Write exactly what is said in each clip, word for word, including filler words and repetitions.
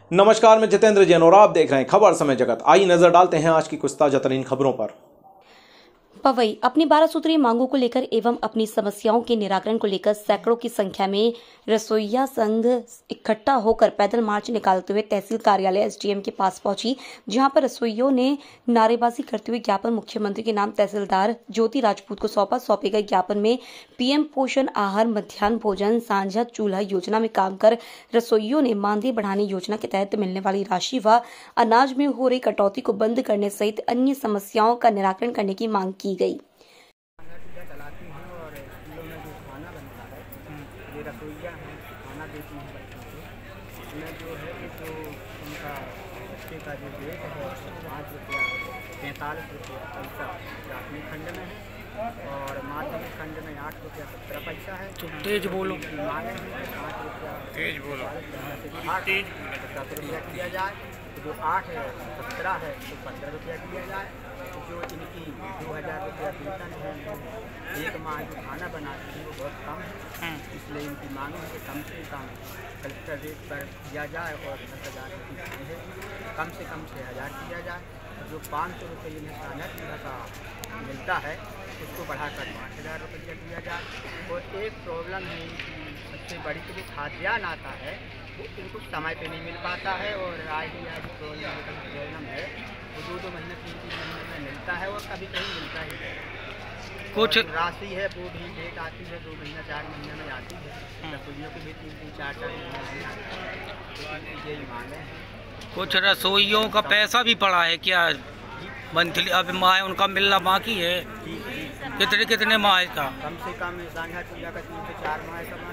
नमस्कार, मैं जितेंद्र जैन और आप देख रहे हैं खबर समय जगत। आइए नजर डालते हैं आज की कुछ ताजा तरीन खबरों पर। पवई अपनी बारह सूत्रीय मांगों को लेकर एवं अपनी समस्याओं के निराकरण को लेकर सैकड़ों की संख्या में रसोइया संघ इकट्ठा होकर पैदल मार्च निकालते हुए तहसील कार्यालय एसडीएम के पास पहुंची, जहां पर रसोइयों ने नारेबाजी करते हुए ज्ञापन मुख्यमंत्री के नाम तहसीलदार ज्योति राजपूत को सौंपा। सौंपे गए ज्ञापन में पीएम पोषण आहार, मध्याह्न भोजन, साझा चूल्हा योजना में काम कर रसोइयों ने मानदेय बढ़ाने योजना के तहत मिलने वाली राशि व अनाज में हो रही कटौती को बंद करने सहित अन्य समस्याओं का निराकरण करने की मांग की गई। चलाती हैं और स्कूलों में जो खाना बनता है, ये रसोइया हैं, खाना देती हैं बच्चों को। इसमें जो है कि जो उनका बच्चे का जो रेट है पाँच रुपया पैंतालीस रुपया पैसा प्राथमिक खंड में है और माध्यमिक खंड में आठ रुपया सत्रह पैसा है। तेज बोलो, मांगे हैं पाँच रुपया तेज बोलो, तेज दस रुपया किया जाए, जो आठ है सत्रह है तो पंद्रह रुपया किया जाए। जो इनकी दो हज़ार रुपया वेतन है, एक माह जो खाना बनाती है वो बहुत कम है, इसलिए इनकी मांग है कि कम से कम कलेक्टर रेट पर किया जाए और दस हज़ार रुपये है कम से कम छः हज़ार किया जाए। जो पाँच सौ रुपये इन्हें साझा चूल्हा का मिलता है उसको बढ़ाकर पाँच हज़ार रुपया दिया जाए। और एक प्रॉब्लम है इनकी सबसे बड़ी कि जो खाद्यान्न आता है वो इनको समय पे नहीं मिल पाता है और आज ही आज प्रॉब्लम प्रॉब्लम है वो दो दो महीने तीन तीन महीने में मिलता है और कभी कहीं मिलता ही नहीं। कुछ राशि है वो भी लेट आती है, दो महीना चार महीने में आती है। रसोइयों की भी तीन तीन चार चार महीने में आती है। तो यही मांग है। कुछ रसोइयों का पैसा भी पड़ा है क्या मंथली? अब माह उनका मिलना बाकी है, कितने कितने माह का? कम से कम साझा चूल्हा का तीन से चार माह का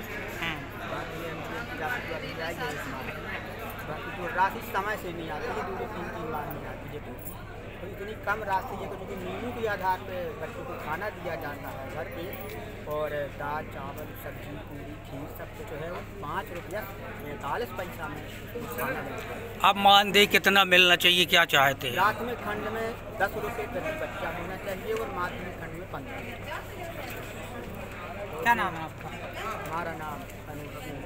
बाकी जो राशि समय से नहीं आती है, दो दो तीन तीन माह नहीं आती है। तो इतनी कम राशि है क्योंकि मेनू के आधार पे बच्चों को खाना दिया जाता है घर पे, और दाल चावल सब्जी पूरी खीर सब कुछ जो है वो पाँच रुपया पैंतालीस पैसा में खाना मिलता है। अब मानदेय कितना मिलना चाहिए, क्या चाहते हैं? प्राथमिक खंड में दस रुपये प्रति बच्चा होना चाहिए और माध्यमिक खंड में पंद्रह रुपये। क्या नाम है आपका? हमारा नाम अनूप सिंह।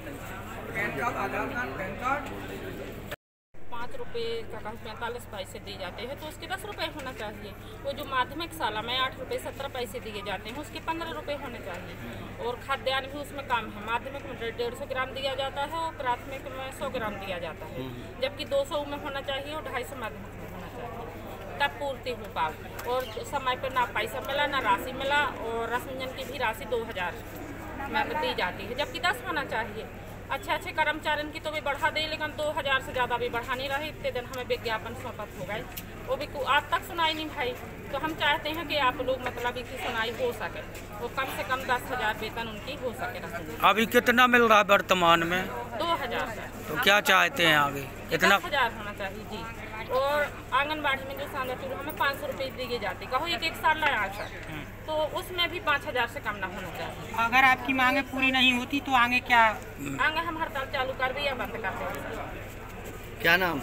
पाँच रुपये का कम पैंतालीस पैसे दिए जाते हैं तो उसके दस रुपये होना चाहिए। वो जो माध्यमिक शाला में आठ रुपये सत्रह पैसे दिए जाते हैं उसके पंद्रह रुपये होने चाहिए। और खाद्यान्न भी उसमें कम है, माध्यमिक में डेढ़ सौ ग्राम दिया जाता है और प्राथमिक में सौ ग्राम दिया जाता है, जबकि दो सौ में होना चाहिए और ढाई सौ माध्यमिक में होना चाहिए, तब पूर्ति हो पाओ। और समय पर ना पैसा मिला ना राशि मिला, और रसमंजन की भी राशि दो हज़ार में दी जाती है जबकि दस होना चाहिए। अच्छे अच्छे कर्मचारियों की तो भी बढ़ा दे, लेकिन दो हज़ार से ज़्यादा भी बढ़ा नहीं रही। इतने दिन हमें विज्ञापन सौंपत हो गए, वो भी आज तक सुनाई नहीं भाई। तो हम चाहते हैं कि आप लोग मतलब की सुनाई हो सके, वो कम से कम दस हज़ार वेतन उनकी हो सके। अभी कितना मिल रहा है वर्तमान में? दो हज़ार। तो क्या चाहते हैं आगे? कितना? दस हज़ार होना चाहिए जी। और आंगनबाड़ी में जो साझा चूल्हा हमें पाँच सौ रुपये दिए जाते, कहो एक एक साल लगा सर, तो उसमें भी पाँच हज़ार से कम ना होना चाहिए। अगर आपकी मांगे पूरी नहीं होती तो आगे क्या? आगे हम हड़ताल चालू कर भी या बंद कर देंगे। क्या नाम?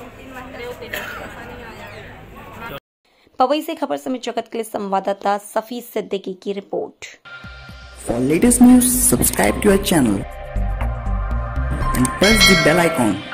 पवई से खबर समय जगत के लिए संवाददाता सफी सिद्दीकी की report. For latest news, subscribe to our channel and press the bell icon.